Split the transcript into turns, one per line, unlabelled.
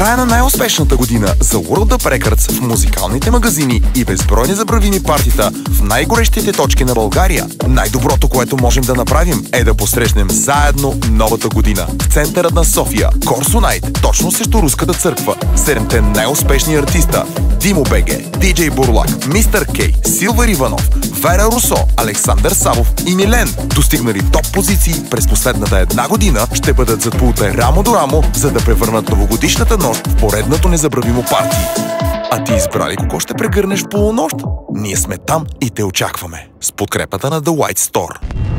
края на най-успешната година за World Up Records в музикалните магазини и безбройни забравими партита в най-горещите точки на България, най-доброто, което можем да направим, е да посрещнем заедно новата година. В центъра на София, Корсо Найт, точно срещу Руската църква. 7-те най-успешни артиста: Димо Беге, Диджей Бурлак, Мистер Кей, Силвер Иванов, Вера Русо, Александър Савов и Милен, достигнали топ позиции през последната една година, ще бъдат зад пулта рамо до рамо, за да превърнат новогодишната нощ в поредното незабравимо парти. А ти избрали кого ще прегърнеш в полунощ? Ние сме там и те очакваме. С подкрепата на The White Store.